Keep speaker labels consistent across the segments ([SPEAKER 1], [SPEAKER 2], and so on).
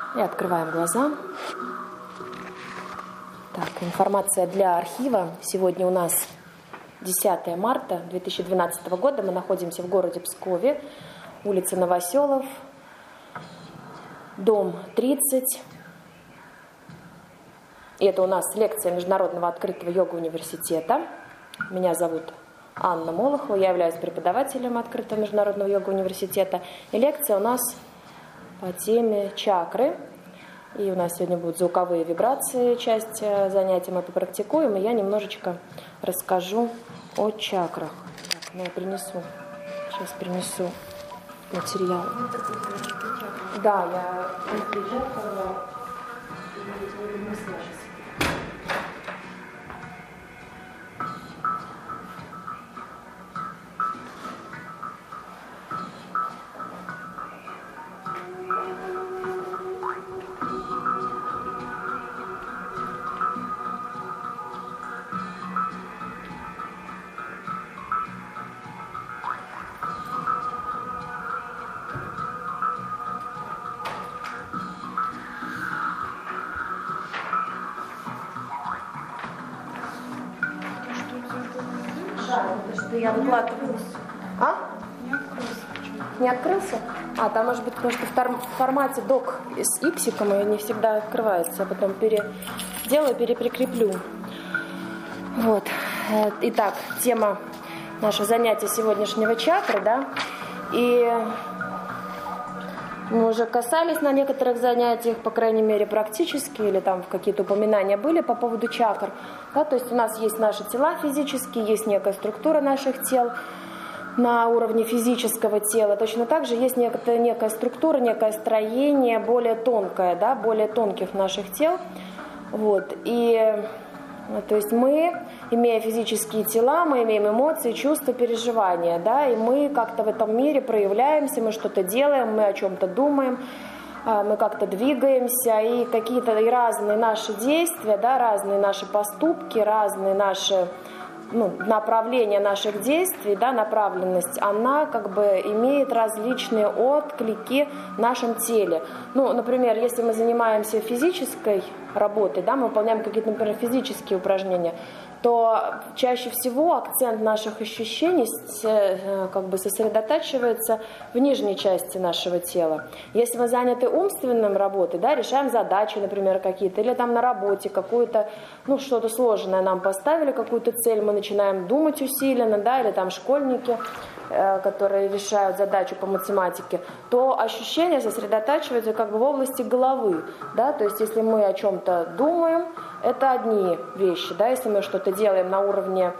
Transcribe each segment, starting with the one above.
[SPEAKER 1] И открываем глаза. Так, информация для архива. Сегодня у нас 10 марта 2012 года. Мы находимся в городе Пскове, улица Новоселов, дом 30. И это у нас лекция Международного открытого йога-университета. Меня зовут Анна Молохова, я являюсь преподавателем Открытого Международного йога-университета. И лекция у нас по теме чакры. И у нас сегодня будут звуковые вибрации, часть занятий мы попрактикуем. И я немножечко расскажу о чакрах. Так, ну я сейчас принесу материал. Да, я приехала и принесла сейчас. Да, это что я выкладываю. А? Не открылся? А, там может быть, потому что в формате док с иксиком и не всегда открывается. Я потом переделаю, переприкреплю. Вот. Итак, тема нашего занятия сегодняшнего чакры, да. И мы уже касались на некоторых занятиях, по крайней мере, практически, или там какие-то упоминания были по поводу чакр. Да, то есть у нас есть наши тела физические, есть некая структура наших тел на уровне физического тела. Точно так же есть некая структура, некое строение более тонкое, да, более тонких наших тел. Вот. И то есть мы, имея физические тела, мы имеем эмоции, чувства, переживания, да, и мы как-то в этом мире проявляемся, мы что-то делаем, мы о чем-то думаем, мы как-то двигаемся, и какие-то разные наши действия, да, разные наши поступки, разные наши направление наших действий, да, направленность, она как бы имеет различные отклики в нашем теле. Ну, например, если мы занимаемся физической работой, да, мы выполняем какие-то, например, физические упражнения, то чаще всего акцент наших ощущений как бы сосредотачивается в нижней части нашего тела. Если мы заняты умственным работой, да, решаем задачи, например, какие-то, или там на работе какую-то, что-то сложное нам поставили, какую-то цель, мы начинаем думать усиленно, да, или там школьники, которые решают задачу по математике, то ощущения сосредотачиваются как бы в области головы, да, то есть если мы о чем-то думаем, это одни вещи, да, если мы что-то делаем на уровне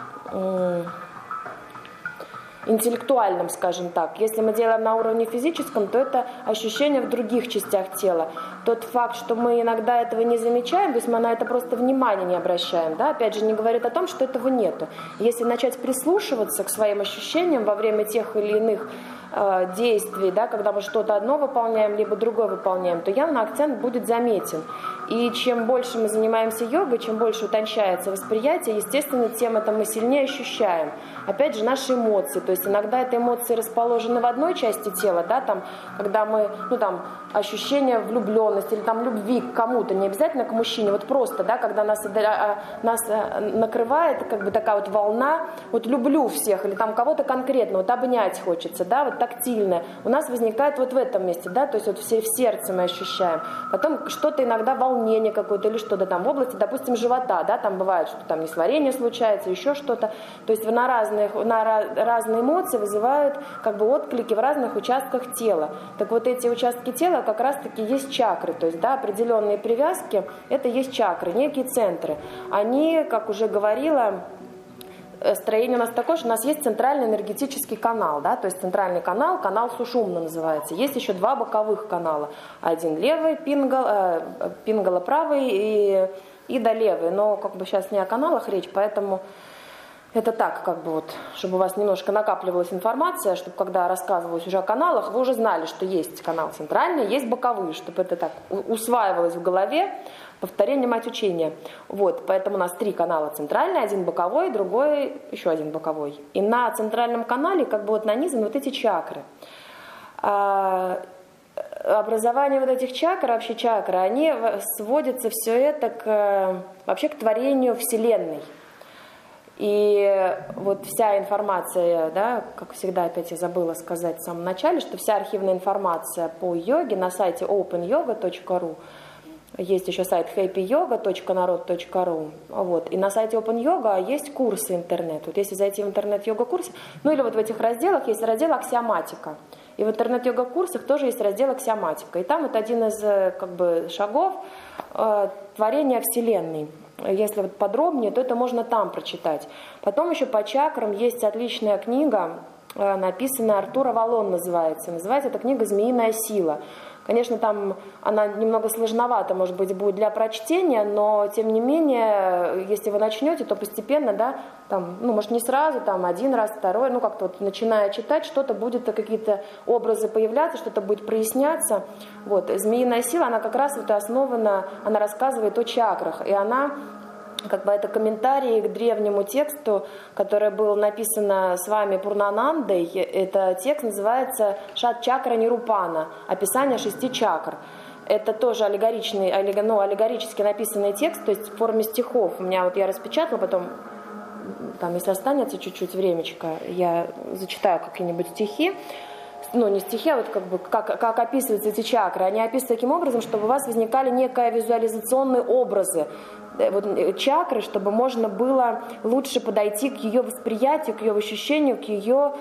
[SPEAKER 1] интеллектуальном, скажем так. Если мы делаем на уровне физическом, то это ощущение в других частях тела. Тот факт, что мы иногда этого не замечаем, то есть мы на это просто внимания не обращаем, да, опять же, не говорит о том, что этого нету. Если начать прислушиваться к своим ощущениям во время тех или иных действий, да, когда мы что-то одно выполняем, либо другое выполняем, то явно акцент будет заметен. И чем больше мы занимаемся йогой, чем больше утончается восприятие, естественно, тем это мы сильнее ощущаем. Опять же, наши эмоции, то есть иногда это эмоции расположены в одной части тела, да, там, когда мы, ощущение влюбленности или там любви к кому-то, не обязательно к мужчине, вот просто, да, когда нас накрывает как бы такая вот волна, вот люблю всех, или там кого-то конкретно, вот обнять хочется, да, вот тактильное, у нас возникает вот в этом месте, да, то есть вот все в сердце мы ощущаем. Потом что-то иногда волнение какое-то или что-то там в области, допустим, живота, да, там бывает, что там несварение случается, еще что-то, то есть на разные эмоции вызывают как бы отклики в разных участках тела. Так вот эти участки тела как раз-таки есть чакры, то есть, да, определенные привязки, это есть чакры, некие центры. Они, как уже говорила, строение у нас такое, что у нас есть центральный энергетический канал, да, то есть центральный канал Сушумна называется. Есть еще два боковых канала. Один левый, пингала правый и до левый. Но как бы сейчас не о каналах речь, поэтому это так, как бы вот, чтобы у вас немножко накапливалась информация, чтобы когда рассказывалось уже о каналах, вы уже знали, что есть канал центральный, есть боковые, чтобы это так усваивалось в голове. Повторение мать учения. Вот, поэтому у нас 3 канала: центральный, один боковой, другой еще один боковой. И на центральном канале как бы вот нанизаны вот эти чакры. образование вот этих чакр, вообще чакры, они сводятся все это вообще к творению Вселенной. И вот вся информация, да, как всегда, опять я забыла сказать в самом начале, что вся архивная информация по йоге на сайте openyoga.ru, есть еще сайт happyyoga.narod.ru, вот, и на сайте Open Yoga есть курсы интернет. Вот если зайти в интернет-йога-курсы, ну или вот в этих разделах есть раздел «Аксиоматика». И в интернет-йога-курсах тоже есть раздел «Аксиоматика». И там вот один из как бы шагов творения Вселенной. Если вот подробнее, то это можно там прочитать. Потом еще по чакрам есть отличная книга, написанная Артур Авалон называется. Называется эта книга «Змеиная сила». Конечно, там она немного сложновата, может быть, будет для прочтения, но, тем не менее, если вы начнете, то постепенно, да, там, ну, может, не сразу, там, один раз, второй, ну, как-то вот, начиная читать, что-то будет, какие-то образы появляться, что-то будет проясняться. Вот, «Змеиная сила», она как раз вот основана, она рассказывает о чакрах, и она... Как бы это комментарий к древнему тексту, который был написан с вами Пурнанандой. Это текст называется «Шат-чакра Нирупана», описание 6 чакр. Это тоже аллегорически написанный текст, то есть в форме стихов. У меня вот я распечатала, потом, там, если останется чуть-чуть времечко, я зачитаю какие-нибудь стихи. Ну, не стихи, а вот как описываются эти чакры. Они описываются таким образом, чтобы у вас возникали некие визуализационные образы вот, чакры, чтобы можно было лучше подойти к ее восприятию, к ее ощущению, к ее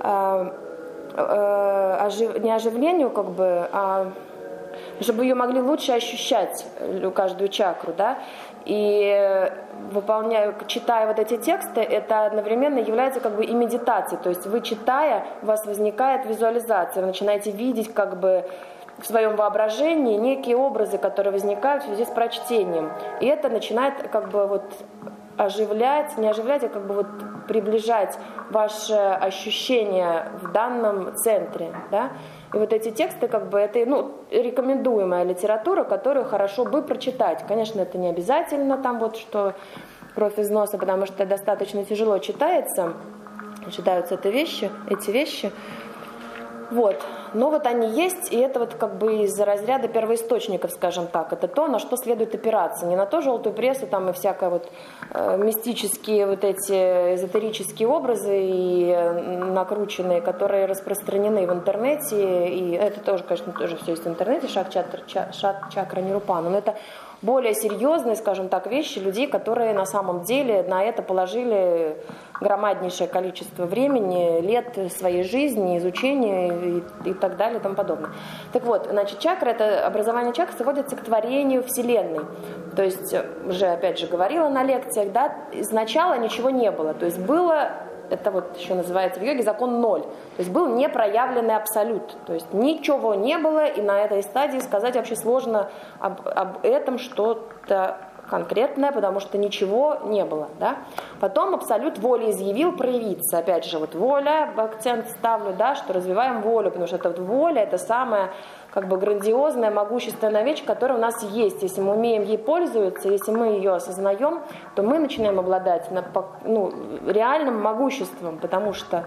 [SPEAKER 1] не оживлению, как бы, а чтобы ее могли лучше ощущать, каждую чакру, да. И читая вот эти тексты, это одновременно является как бы и медитацией. То есть вы, читая, у вас возникает визуализация, вы начинаете видеть как бы в своем воображении некие образы, которые возникают в связи с прочтением. И это начинает как бы вот оживлять, не оживлять, а как бы вот приближать ваше ощущение в данном центре, да. И вот эти тексты, как бы, это, ну, рекомендуемая литература, которую хорошо бы прочитать. Конечно, это не обязательно там вот, что кровь из носа, потому что достаточно тяжело читаются эти вещи. Вот. Но вот они есть, и это вот как бы из разряда первоисточников, скажем так. Это то, на что следует опираться. Не на то желтую прессу там и всякое вот мистические вот эти эзотерические образы и накрученные, которые распространены в интернете. И это тоже, конечно, тоже все есть в интернете, шат-чакра Нирупана. Но это более серьезные, скажем так, вещи людей, которые на самом деле на это положили громаднейшее количество времени, лет своей жизни, изучения и так далее и тому подобное. Так вот, значит, чакра, это образование чакр сводится к творению Вселенной. То есть, уже опять же говорила на лекциях, да, изначала ничего не было. То есть было, это вот еще называется в йоге закон 0. То есть был непроявленный абсолют. То есть ничего не было, и на этой стадии сказать вообще сложно об этом что-то конкретное, потому что ничего не было, да. Потом абсолют воли изъявил проявиться. Опять же, вот воля, акцент ставлю, да, что развиваем волю, потому что это вот воля, это самая как бы грандиозная, могущественная вещь, которая у нас есть. Если мы умеем ей пользоваться, если мы ее осознаем, то мы начинаем обладать реальным могуществом, потому что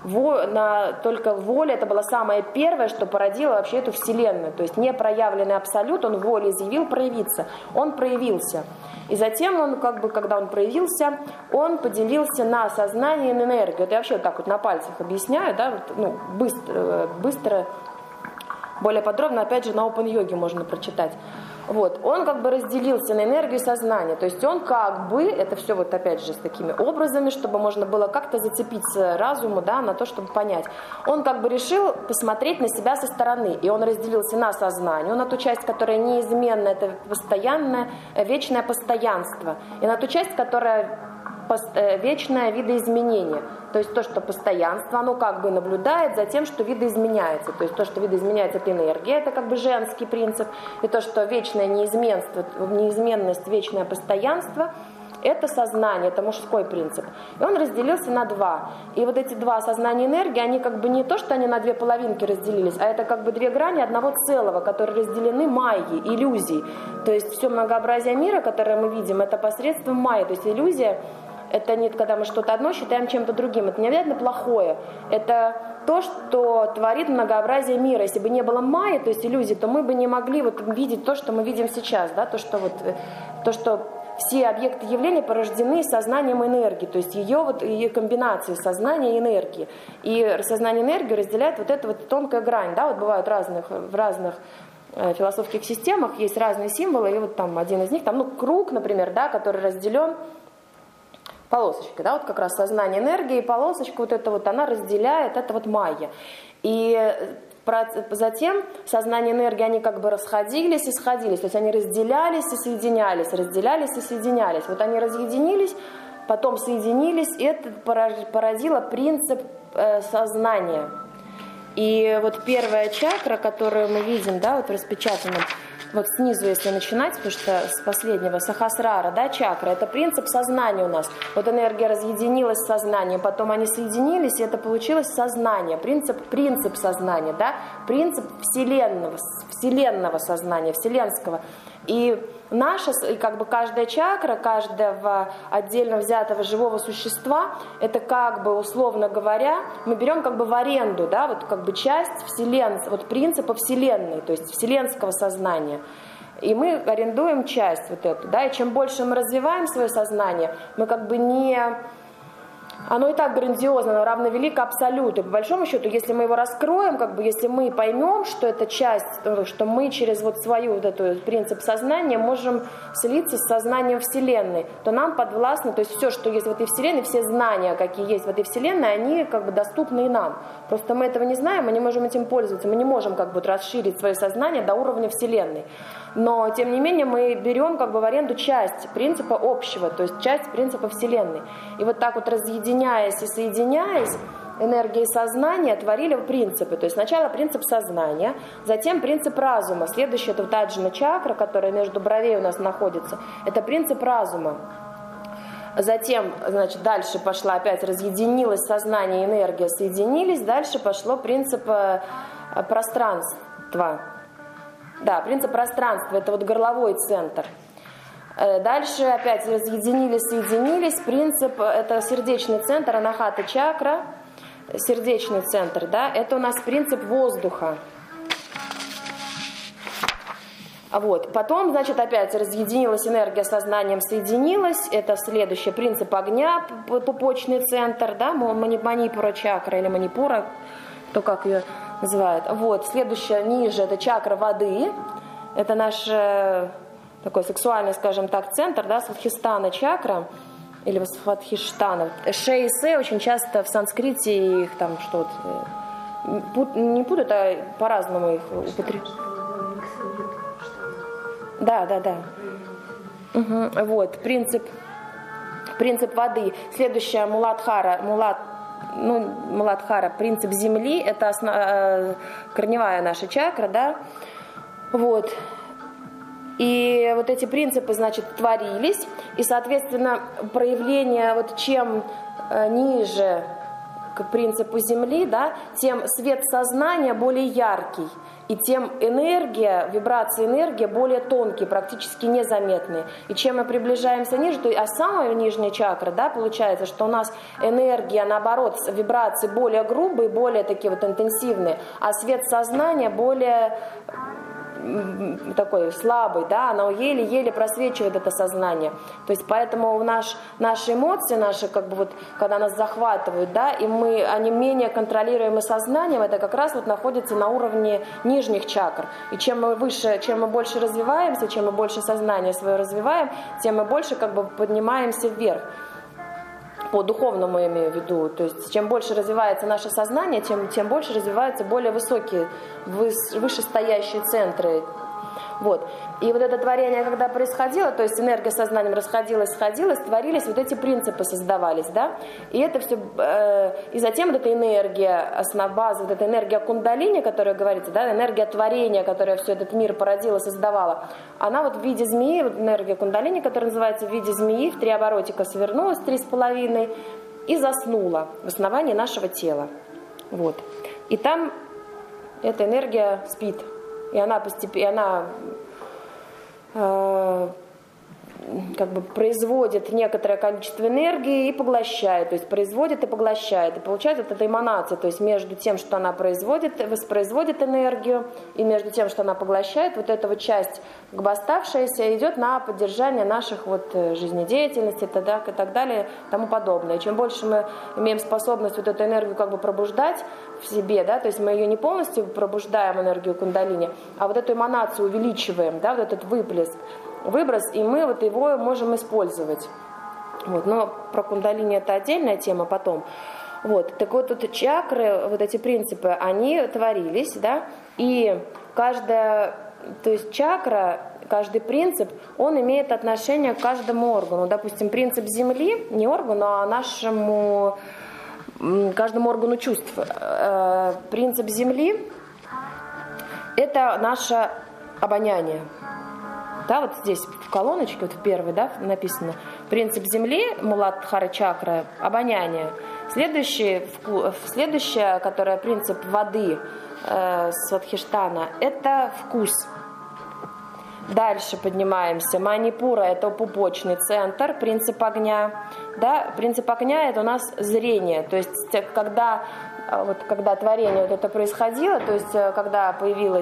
[SPEAKER 1] только воля, это было самое первое, что породило вообще эту Вселенную. То есть непроявленный абсолют, он волей изъявил проявиться. Он проявился. И затем он, как бы, когда он проявился, он поделился на сознание и на энергию. Это я вообще вот так вот на пальцах объясняю, да, вот, ну, быстро, более подробно, опять же, на Open-йоге можно прочитать. Вот, он как бы разделился на энергию и сознание, то есть он как бы, это все вот опять же с такими образами, чтобы можно было как-то зацепиться разуму, да, на то, чтобы понять. Он как бы решил посмотреть на себя со стороны, и он разделился на сознание, на ту часть, которая неизменна, это постоянное, вечное постоянство, и на ту часть, которая вечное видоизменение. То есть то, что постоянство, оно как бы наблюдает за тем, что видоизменяется. То есть то, что видоизменяется, это энергия, это как бы женский принцип. И то, что вечное неизменность, вечное постоянство, это сознание, это мужской принцип. И он разделился на два. И вот эти два сознания энергии, они как бы не то, что они на две половинки разделились, а это как бы две грани одного целого, которые разделены майей, иллюзией. То есть все многообразие мира, которое мы видим, это посредством майи. То есть иллюзия это не когда мы что-то одно считаем чем-то другим, это не обязательно плохое, это то, что творит многообразие мира. Если бы не было майя, то есть иллюзий, то мы бы не могли вот видеть то, что мы видим сейчас, да, то, что все объекты явления порождены сознанием энергии, то есть ее комбинацией сознания и энергии. И сознание и энергию разделяет вот эта вот тонкая грань, да, вот бывают в разных философских системах есть разные символы, и вот там один из них, там, ну, круг, например, да, который разделен полосочкой, да, вот как раз сознание энергии, и полосочка вот эта вот, она разделяет, это вот майя. И затем сознание энергии, они как бы расходились и сходились, то есть они разделялись и соединялись, разделялись и соединялись. Вот они разъединились, потом соединились, и это породило принцип сознания. И вот первая чакра, которую мы видим, да, вот в распечатанном, вот снизу, если начинать, потому что с последнего, сахасрара, да, чакра, это принцип сознания у нас. Вот энергия разъединилась с сознанием, потом они соединились, и это получилось сознание, принцип сознания, да, принцип вселенного сознания, вселенского. И наша, как бы каждая чакра, каждого отдельно взятого живого существа, это как бы, условно говоря, мы берем как бы в аренду, да, вот как бы часть вот принципа вселенной, то есть вселенского сознания. И мы арендуем часть вот эту, да, и чем больше мы развиваем свое сознание, мы как бы оно и так грандиозно, оно равновелико абсолюту. И по большому счету, если мы его раскроем, как бы, если мы поймем, что это часть, что мы через вот свою вот эту принцип сознания можем слиться с сознанием Вселенной, то нам подвластно, то есть все, что есть в этой Вселенной, все знания, какие есть в этой Вселенной, они как бы доступны и нам. Просто мы этого не знаем, мы не можем этим пользоваться, мы не можем как бы расширить свое сознание до уровня Вселенной. Но, тем не менее, мы берем как бы в аренду часть принципа общего, то есть часть принципа Вселенной. И вот так вот разъединяясь и соединяясь, энергия и сознание творили принципы. То есть сначала принцип сознания, затем принцип разума. Следующая это вот аджна чакра, которая между бровей у нас находится, это принцип разума. Затем, значит, дальше пошла опять, разъединилось сознание и энергия, соединились, дальше пошло принцип пространства. Да, принцип пространства, это вот горловой центр. Дальше опять разъединились, соединились. Принцип, это сердечный центр, анахата чакра, сердечный центр, да, это у нас принцип воздуха. Вот. Потом, значит, опять разъединилась энергия, сознанием соединилась. Это следующий принцип огня, пупочный центр, да, манипура чакра или манипура, кто как ее называют. Вот. Следующая ниже это чакра воды. Это наш такой сексуальный, скажем так, центр, да, свадхистана чакра или свадхиштана. Ше и се очень часто в санскрите их там что-то не путают, а по-разному их употребляют. Да. Угу. Вот, принцип воды. Следующая муладхара, принцип земли, это корневая наша чакра, да. Вот. И вот эти принципы, значит, творились, и, соответственно, проявление, вот чем ниже к принципу земли, да, тем свет сознания более яркий, и тем энергия, вибрация энергии более тонкие, практически незаметные. И чем мы приближаемся ниже, а самая нижняя чакра, да, получается, что у нас энергия, наоборот, вибрации более грубые, более такие вот интенсивные, а свет сознания более такой слабый, да, оно еле-еле просвечивает это сознание. То есть поэтому наши эмоции, наши, как бы вот, когда нас захватывают, да, и они менее контролируемы сознанием, это как раз вот находится на уровне нижних чакр. И чем мы больше развиваемся, чем мы больше сознание свое развиваем, тем мы больше как бы поднимаемся вверх. По духовному я имею в виду. То есть чем больше развивается наше сознание, тем больше развиваются более высокие, вышестоящие центры. Вот. И вот это творение, когда происходило, то есть энергия сознанием расходилась, сходилась, творились, вот эти принципы создавались, да. И это все, и затем вот эта энергия, основа-база, вот эта энергия кундалини, которая говорится, да, энергия творения, которая все этот мир породила, создавала, она вот в виде змеи, вот энергия кундалини, которая называется в виде змеи, в 3 оборотика свернулась, 3,5, и заснула в основании нашего тела. Вот. И там эта энергия спит. И она постепенно, как бы производит некоторое количество энергии и поглощает, то есть производит и поглощает. И получается вот эта эманация, то есть между тем, что она производит, воспроизводит энергию, и между тем, что она поглощает, вот эта вот часть, как бы оставшаяся, идет на поддержание наших вот жизнедеятельности и так далее, и тому подобное. И чем больше мы имеем способность вот эту энергию как бы пробуждать в себе, да, то есть мы ее не полностью пробуждаем, энергию кундалини, а вот эту эманацию увеличиваем, да, вот этот выплеск, выброс, и мы вот его можем использовать. Вот. Но про кундалини это отдельная тема потом. Вот. Так вот, тут чакры, вот эти принципы, они творились, да, и каждая, то есть чакра, каждый принцип, он имеет отношение к каждому органу. Допустим, принцип Земли, не органу, а нашему, каждому органу чувств. Принцип Земли – это наше обоняние. Да, вот здесь в колоночке, вот в первой, да, написано принцип Земли, Муладхара чакра, обоняние. Следующее, которое принцип воды, Свадхиштана, это вкус. Дальше поднимаемся. Манипура – это пупочный центр, принцип огня. Да, принцип огня – это у нас зрение. То есть, когда творение вот это происходило, то есть, когда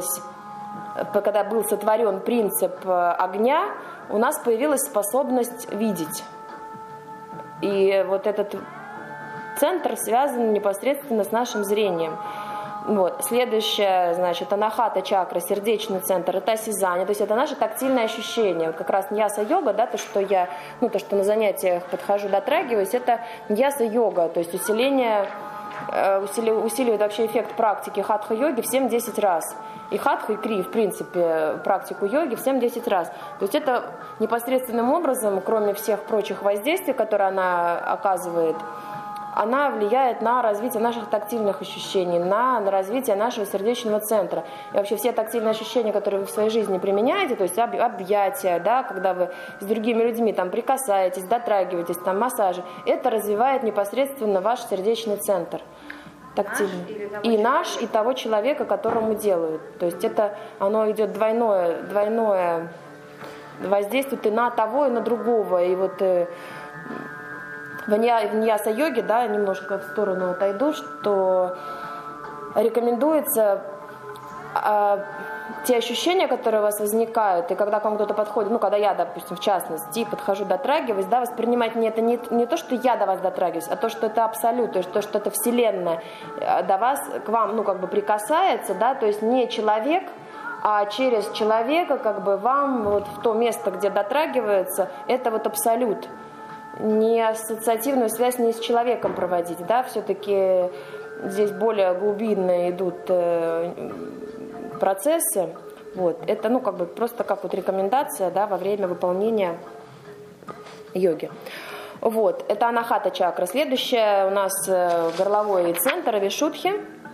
[SPEAKER 1] был сотворен принцип огня, у нас появилась способность видеть. И вот этот центр связан непосредственно с нашим зрением. Вот. Следующее, значит, анахата чакра, сердечный центр, это осязание, то есть это наше тактильное ощущение. Вот как раз ньяса-йога, да, то, что на занятиях подхожу, дотрагиваюсь, это ньяса-йога, то есть усиливает вообще эффект практики хатха-йоги в 7-10 раз. И хатха, и кри, в принципе, практику йоги в 7-10 раз. То есть это непосредственным образом, кроме всех прочих воздействий, которые она оказывает, она влияет на развитие наших тактильных ощущений, на развитие нашего сердечного центра. И вообще все тактильные ощущения, которые вы в своей жизни применяете, то есть объятия, да, когда вы с другими людьми там прикасаетесь, дотрагиваетесь, там массажи, это развивает непосредственно ваш сердечный центр. Тактильный. И наш, и того человека, которому делают. То есть это оно идет двойное воздействие и на того, и на другого. И вот в ньяса-йоге, да, немножко в сторону отойду, что рекомендуется те ощущения, которые у вас возникают, и когда к вам кто-то подходит, когда я, допустим, в частности, подхожу, дотрагиваюсь, да, воспринимать это не то, что я до вас дотрагиваюсь, а то, что это абсолют, то есть то, что это Вселенная до вас, к вам, прикасается, да, то есть не человек, а через человека, вам вот в то место, где дотрагивается, это вот абсолют. Не ассоциативную связь не с человеком проводить, да, все-таки здесь более глубинно идут процессы. Вот. Это, просто как вот рекомендация, да, во время выполнения йоги. Вот. Это анахата чакра. Следующее у нас горловой центр Вишудхи.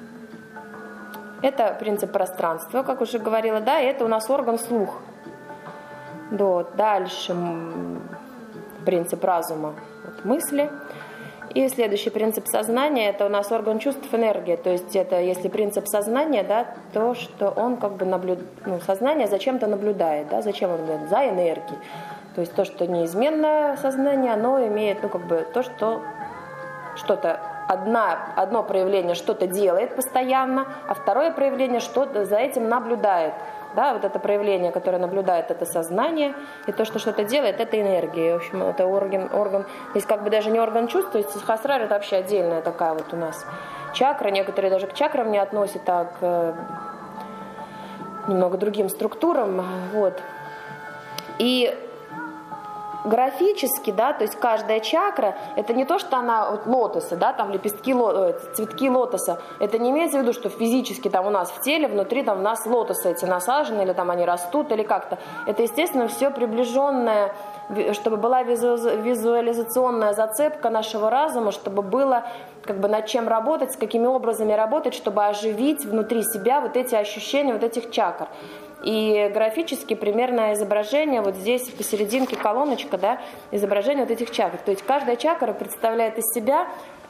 [SPEAKER 1] Это принцип пространства, как уже говорила, да, и это у нас орган слух. Вот. Дальше принцип разума, вот, мысли. И следующий принцип сознания, это у нас орган чувств, энергия. То есть это, если принцип сознания, да, то, что он сознание зачем-то наблюдает, да, зачем он наблюдает? За энергией. То есть то, что неизменное сознание, оно имеет, то, что что-то, одно проявление что-то делает постоянно, а второе проявление что-то за этим наблюдает. Да, вот это проявление, которое наблюдает, это сознание, и то, что что-то делает, это энергия. В общем, это орган, здесь даже не орган чувств, то есть сахасрара это вообще отдельная такая вот у нас чакра, некоторые даже к чакрам не относят, а к немного другим структурам, вот. И графически, да, то есть каждая чакра, это не то, что она вот лотосы, да, там цветки лотоса, это не имеется в виду, что физически там у нас в теле, внутри там у нас лотосы эти насажены, или там они растут, или как-то. Это, естественно, все приближенное, чтобы была визуализационная зацепка нашего разума, чтобы было над чем работать, с какими образами работать, чтобы оживить внутри себя вот эти ощущения, вот этих чакр. И графически примерное изображение, вот здесь посерединке колоночка, да, изображение вот этих чакр. То есть каждая чакра представляет из себя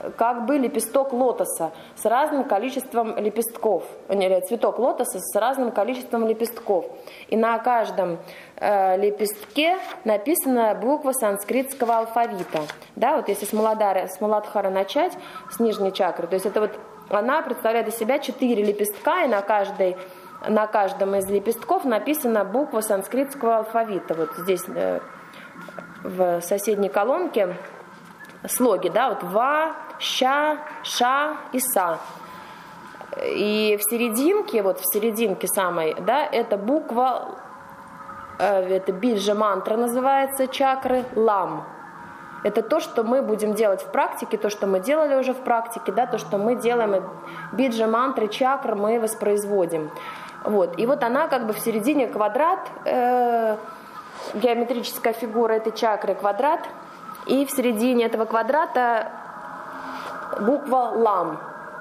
[SPEAKER 1] как бы лепесток лотоса с разным количеством лепестков, цветок лотоса с разным количеством лепестков. И на каждом лепестке написана буква санскритского алфавита. Да, вот если с Муладхары начать, с нижней чакры, то есть это вот она представляет из себя 4 лепестка, и на каждом из лепестков написана буква санскритского алфавита. Вот здесь в соседней колонке слоги, да, вот ва, ща, ша и са. И в серединке самой, да, это буква, это биджа мантра называется, чакры, лам. Это то, что мы будем делать в практике, то, что мы делали уже в практике, да, то, что мы делаем, биджа мантры, чакры мы воспроизводим. Вот. И вот она как бы в середине квадрат, геометрическая фигура этой чакры квадрат, и в середине этого квадрата буква лам.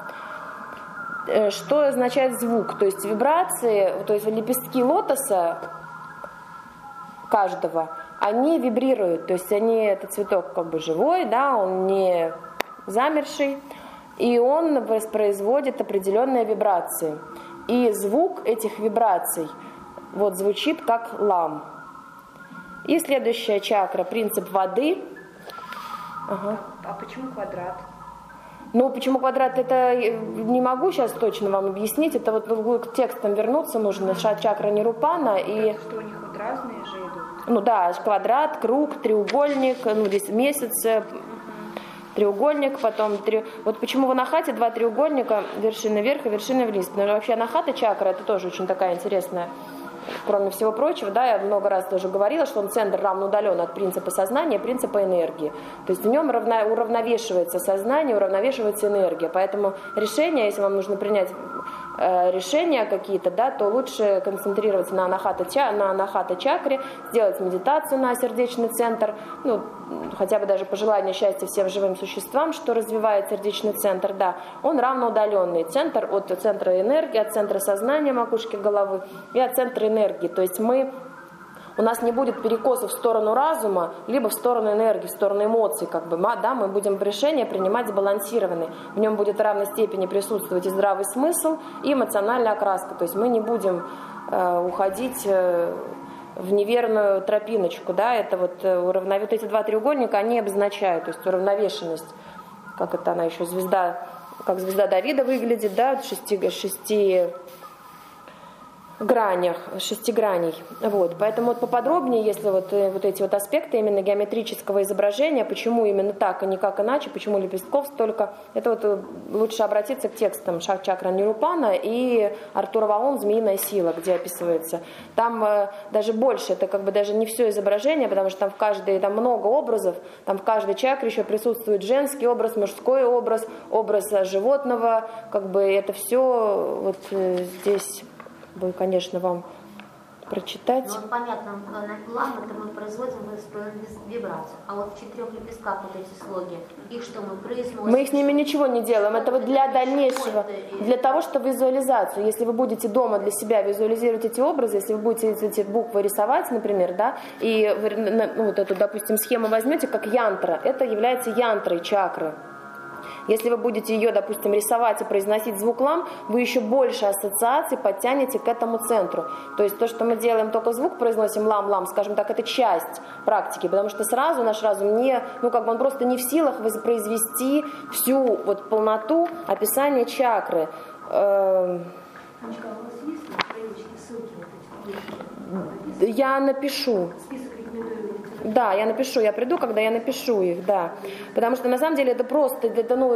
[SPEAKER 1] Что означает звук? То есть вибрации, то есть лепестки лотоса каждого, они вибрируют, то есть этот цветок как бы живой, да, он не замерший, и он воспроизводит определенные вибрации. И звук этих вибраций вот звучит как лам. И следующая чакра, принцип воды. Ага.
[SPEAKER 2] А почему квадрат?
[SPEAKER 1] Ну, почему квадрат, это не могу сейчас точно вам объяснить. Это вот к текстам вернуться нужно. Чакра Нирупана. И...
[SPEAKER 2] Что у них вот разные же идут?
[SPEAKER 1] Ну да, квадрат, круг, треугольник, ну здесь месяц, треугольник, потом... Вот почему в анахате 2 треугольника, вершина вверх и вершина вниз. Потому что вообще анахата чакра, это тоже очень такая интересная. Кроме всего прочего, да, я много раз тоже говорила, что он центр равно удален от принципа сознания, принципа энергии. То есть в нем уравновешивается сознание, уравновешивается энергия. Поэтому решение, если вам нужно принять решения какие-то, да, то лучше концентрироваться на анахата чакре, сделать медитацию на сердечный центр, ну, хотя бы даже пожелание счастья всем живым существам, что развивает сердечный центр, да, он равноудаленный центр от центра энергии, от центра сознания макушки головы и от центра энергии. То есть у нас не будет перекосов в сторону разума, либо в сторону энергии, в сторону эмоций, как бы, да, мы будем решения принимать сбалансированные. В нем будет в равной степени присутствовать и здравый смысл, и эмоциональная окраска. То есть мы не будем уходить в неверную тропиночку, да, это вот эти 2 треугольника, они обозначают, то есть уравновешенность, как это она еще, как звезда Давида выглядит, да, 6 гранях, 6 граней. Вот. Поэтому вот поподробнее, если вот эти вот аспекты именно геометрического изображения, почему именно так, а не как иначе, почему лепестков столько, это вот лучше обратиться к текстам чакра Нирупана и Артура Ваон «Змеиная сила», где описывается. Там даже больше, это как бы даже не все изображение, потому что там много образов, там в каждой чакре еще присутствует женский образ, мужской образ животного, как бы это все вот здесь... бы, конечно, вам прочитать.
[SPEAKER 3] Ну, понятно, лам это мы производим вибрацию, а вот в 4 лепестках вот эти слоги, их что мы произносим?
[SPEAKER 1] Мы их с ними ничего не делаем, это вот для дальнейшего, для того, чтобы визуализацию. Если вы будете дома для себя визуализировать эти образы, если вы будете эти буквы рисовать, например, да, и вот эту, допустим, схему возьмете как янтра, это является янтрой чакры. Если вы будете ее, допустим, рисовать и произносить звук лам, вы еще больше ассоциаций подтянете к этому центру. То есть то, что мы делаем, только звук произносим лам-лам, скажем так, это часть практики, потому что сразу наш разум он просто не в силах воспроизвести всю вот полноту описания чакры. Я напишу. Да, я напишу, я приду, когда я напишу их, да. Потому что на самом деле это просто,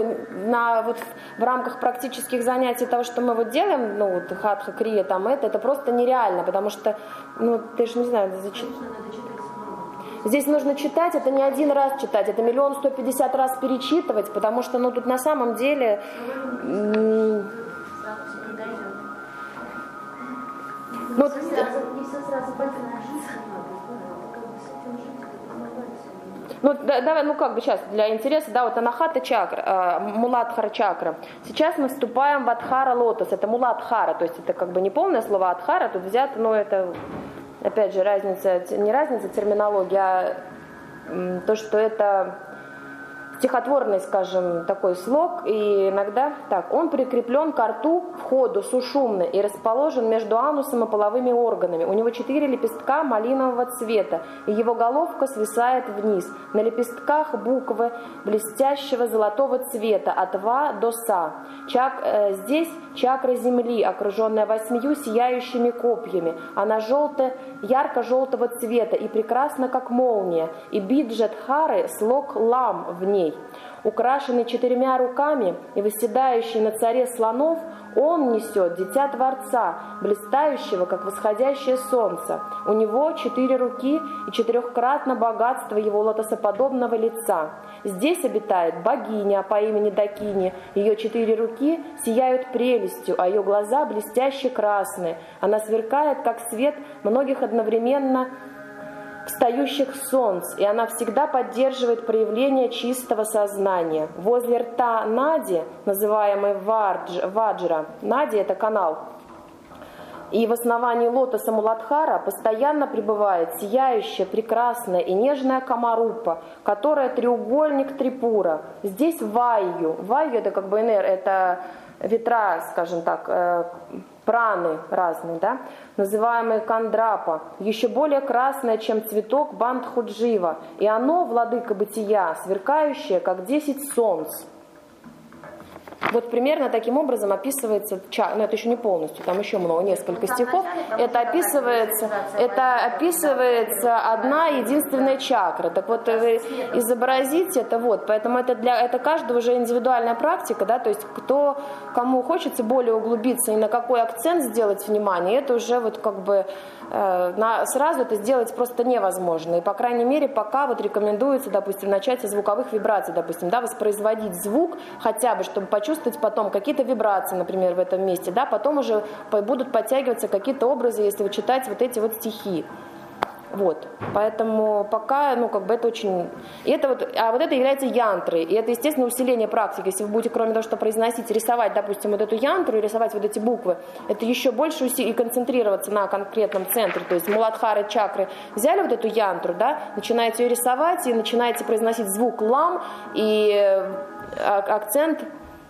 [SPEAKER 1] в рамках практических занятий того, что мы вот делаем, хатха, крия, это просто нереально, потому что, ты же не знаю, здесь нужно читать, это не один раз читать, это 1 150 000 раз перечитывать, потому что, тут на самом деле... сейчас, для интереса, да, вот анахата чакра, муладхара чакра. Сейчас мы вступаем в адхара лотос, это муладхара, то есть это как бы не полное слово адхара, тут взято, это, опять же, не разница терминологии, а то, что это стихотворный, скажем, такой слог, и иногда так. Он прикреплен к рту, входу сушумный и расположен между анусом и половыми органами. У него 4 лепестка малинового цвета, и его головка свисает вниз. На лепестках буквы блестящего золотого цвета от ва до са. Здесь чакра земли, окруженная 8 сияющими копьями. Она ярко-желтого цвета и прекрасна, как молния. И биджа Дхары слог лам в ней. Украшенный 4 руками и восседающий на царе слонов, он несет дитя Творца, блистающего, как восходящее солнце. У него 4 руки и 4-кратно богатство его лотосоподобного лица. Здесь обитает богиня по имени Дакини. Ее 4 руки сияют прелестью, а ее глаза блестяще красные. Она сверкает, как свет многих одновременно встающих солнц, и она всегда поддерживает проявление чистого сознания. Возле рта Нади, называемой Ваджра, Нади — это канал, и в основании лотоса Муладхара постоянно пребывает сияющая, прекрасная и нежная Камарупа, которая треугольник Трипура. Здесь Вайю. Вайю — это как бы это ветра, скажем так, праны разные, да, называемые Кандрапа, еще более красное, чем цветок Бандхуджива, и оно, владыка бытия, сверкающее, как 10 солнц. Вот примерно таким образом описывается, но это еще не полностью, там еще много, несколько стихов. Это описывается одна единственная чакра. Так вот, вы изобразите это вот, поэтому это каждого уже индивидуальная практика, да, то есть кому хочется более углубиться и на какой акцент сделать внимание, это уже вот как бы сразу это сделать просто невозможно. И, по крайней мере, пока вот рекомендуется, допустим, начать со звуковых вибраций, допустим, да, воспроизводить звук хотя бы, чтобы почувствовать потом какие-то вибрации, например, в этом месте, да, потом уже будут подтягиваться какие-то образы, если вы читать вот эти вот стихи. Вот, поэтому пока, это очень... А вот это является янтрой, и это, естественно, усиление практики. Если вы будете, кроме того, что произносить, рисовать, допустим, вот эту янтру, и рисовать вот эти буквы, это еще больше и концентрироваться на конкретном центре, то есть муладхары, чакры. Взяли вот эту янтру, да, начинаете ее рисовать, и начинаете произносить звук лам, и акцент...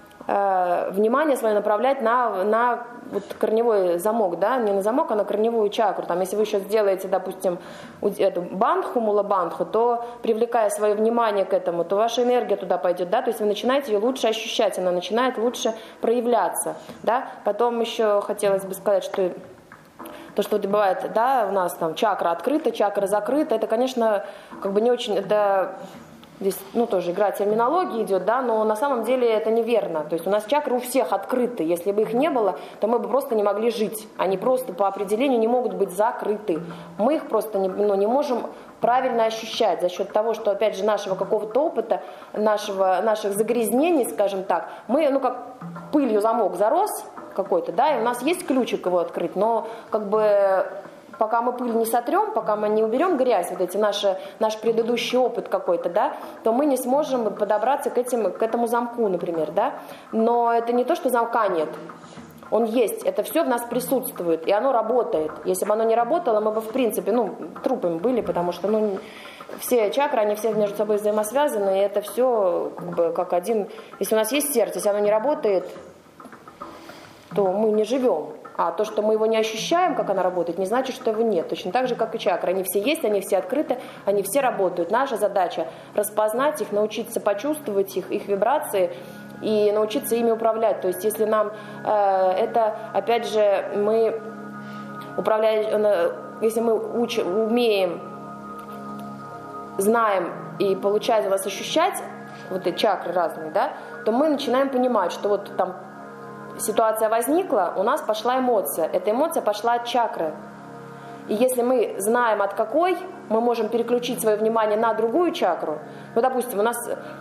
[SPEAKER 1] внимание свое направлять на вот корневой замок, да, не на замок, а на корневую чакру. Там, если вы еще сделаете, допустим, эту бандху, мула-бандху, то, привлекая свое внимание к этому, то ваша энергия туда пойдет, да, то есть вы начинаете ее лучше ощущать, она начинает лучше проявляться, да. Потом еще хотелось бы сказать, что то, что бывает, да, у нас там чакра открыта, чакра закрыта, это, конечно, как бы не очень, это... Здесь, тоже игра терминологии идет, да, но на самом деле это неверно. То есть у нас чакры у всех открыты. Если бы их не было, то мы бы просто не могли жить. Они просто по определению не могут быть закрыты. Мы их просто не можем правильно ощущать за счет того, что, опять же, нашего какого-то опыта, наших загрязнений, скажем так, мы, как пылью замок зарос какой-то, да, и у нас есть ключик его открыть, но как бы... Пока мы пыль не сотрем, пока мы не уберем грязь, вот эти наш предыдущий опыт какой-то, да, то мы не сможем подобраться к этому замку, например, да. Но это не то, что замка нет. Он есть, это все в нас присутствует, и оно работает. Если бы оно не работало, мы бы, в принципе, трупами были, потому что, все чакры, они все между собой взаимосвязаны, и это все как один... Если у нас есть сердце, если оно не работает, то мы не живем. А то, что мы его не ощущаем, как оно работает, не значит, что его нет. Точно так же, как и чакры. Они все есть, они все открыты, они все работают. Наша задача распознать их, научиться почувствовать их вибрации и научиться ими управлять. То есть, если нам опять же, мы управляем, если мы умеем, знаем и получается вас ощущать, вот эти чакры разные, да, то мы начинаем понимать, что вот там ситуация возникла, у нас пошла эмоция. Эта эмоция пошла от чакры. И если мы знаем от какой, мы можем переключить свое внимание на другую чакру. Допустим, у нас,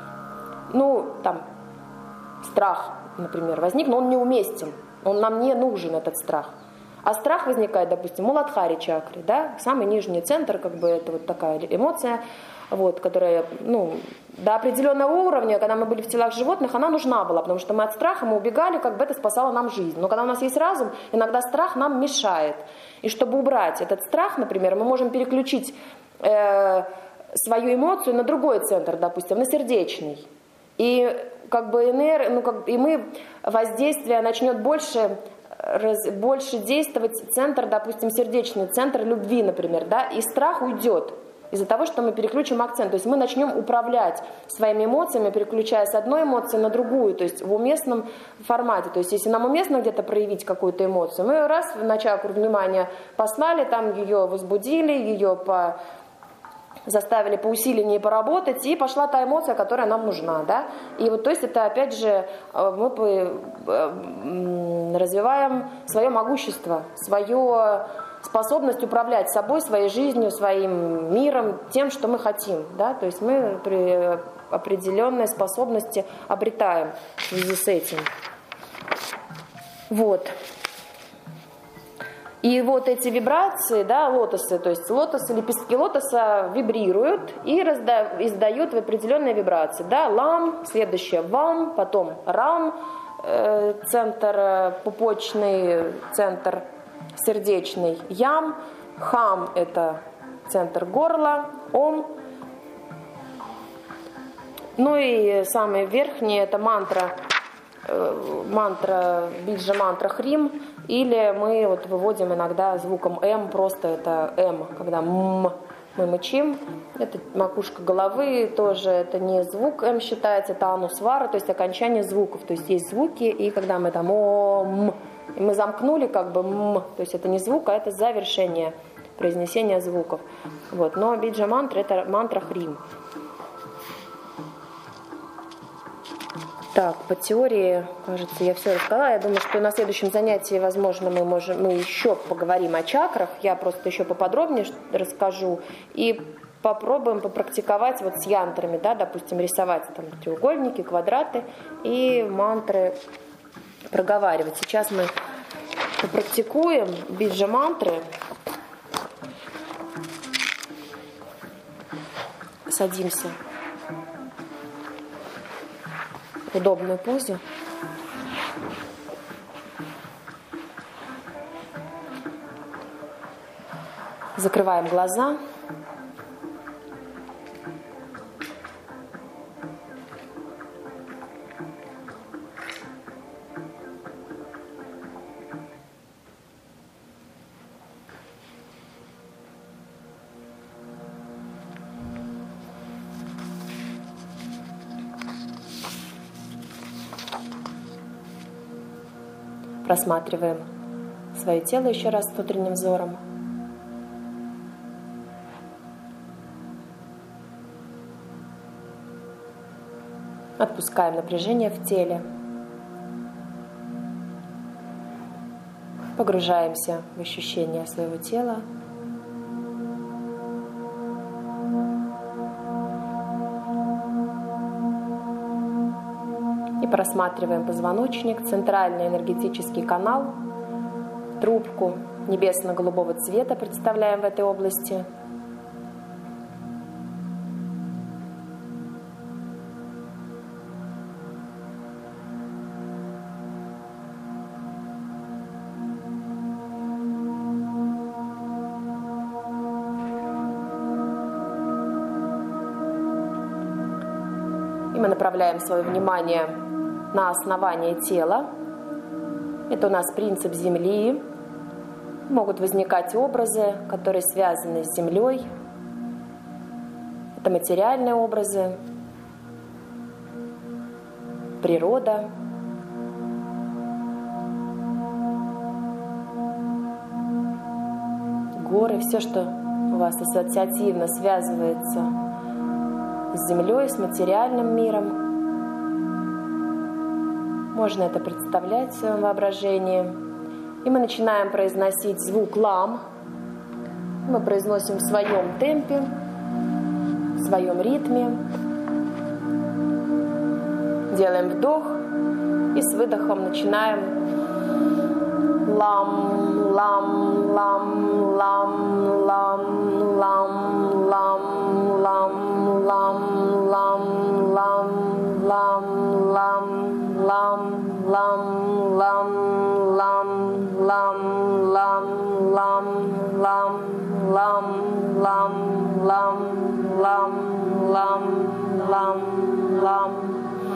[SPEAKER 1] страх, например, возник, но он неуместен. Нам не нужен этот страх. А страх возникает, допустим, в Муладхаре чакре, да, самый нижний центр, это вот такая эмоция, которая, до определенного уровня, когда мы были в телах животных, она нужна была, потому что мы от страха, мы убегали, это спасало нам жизнь. Но когда у нас есть разум, иногда страх нам мешает. И чтобы убрать этот страх, например, мы можем переключить свою эмоцию на другой центр, допустим, на сердечный. И как бы и мы воздействие начнет больше действовать центр, допустим, сердечный, центр любви, например, да, и страх уйдет из-за того, что мы переключим акцент. То есть мы начнем управлять своими эмоциями, переключая с одной эмоции на другую, то есть в уместном формате. То есть если нам уместно где-то проявить какую-то эмоцию, мы раз на чакру внимания послали, там ее возбудили, ее заставили по усиленнее поработать, и пошла та эмоция, которая нам нужна, да. И вот, то есть это опять же мы развиваем свое могущество, свою способность управлять собой, своей жизнью, своим миром, тем, что мы хотим, да. То есть мы при определенной способности обретаем в связи с этим. Вот. И вот эти вибрации, да, лотосы, то есть лепестки лотоса вибрируют и издают определенные вибрации. Да, лам, следующее вам, потом рам, центр пупочный, центр сердечный, ям, хам – это центр горла, ом. Ну и самый верхний – это мантра биджа-мантра Хрим, или мы вот выводим иногда звуком М, просто это М, когда мы мычим, это макушка головы, тоже это не звук М считается, это анусвара, то есть окончание звуков, то есть есть звуки, и когда мы там Ом, и мы замкнули как бы М, то есть это не звук, а это завершение произнесения звуков. Вот. Но биджа-мантра – это мантра Хрим. Так, по теории, кажется, я все рассказала. Я думаю, что на следующем занятии, возможно, мы еще поговорим о чакрах. Я просто еще поподробнее расскажу. И попробуем попрактиковать вот с янтрами, да, допустим, рисовать там треугольники, квадраты и мантры проговаривать. Сейчас мы попрактикуем биджа-мантры. Садимся в удобную позу. Закрываем глаза. Просматриваем свое тело еще раз внутренним взором. Отпускаем напряжение в теле. Погружаемся в ощущение своего тела. И просматриваем позвоночник, центральный энергетический канал, трубку небесно-голубого цвета представляем в этой области. И мы направляем свое внимание на основание тела. Это у нас принцип Земли. Могут возникать образы, которые связаны с Землей. Это материальные образы, природа. Горы, все, что у вас ассоциативно связывается с Землей, с материальным миром. Можно это представлять в своем воображении. И мы начинаем произносить звук лам. Мы произносим в своем темпе, в своем ритме. Делаем вдох и с выдохом начинаем лам, лам, лам, лам, лам, лам, лам, лам, лам, лам, лам, лам, лам. Лам, лам, лам, лам, лам, лам, лам, лам, лам, лам, лам, лам, лам, лам, лам,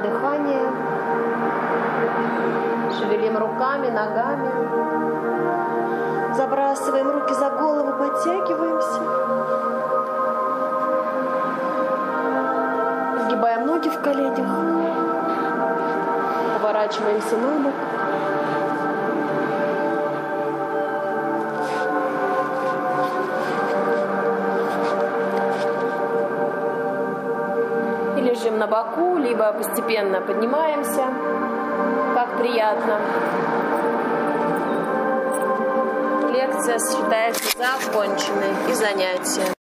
[SPEAKER 1] дыхание. Шевелим руками, ногами. Забрасываем руки за голову, подтягиваемся. Сгибаем ноги в коленях. Поворачиваемся на бок. И лежим на боку, либо постепенно поднимаемся, как приятно. Лекция считается законченной и занятие.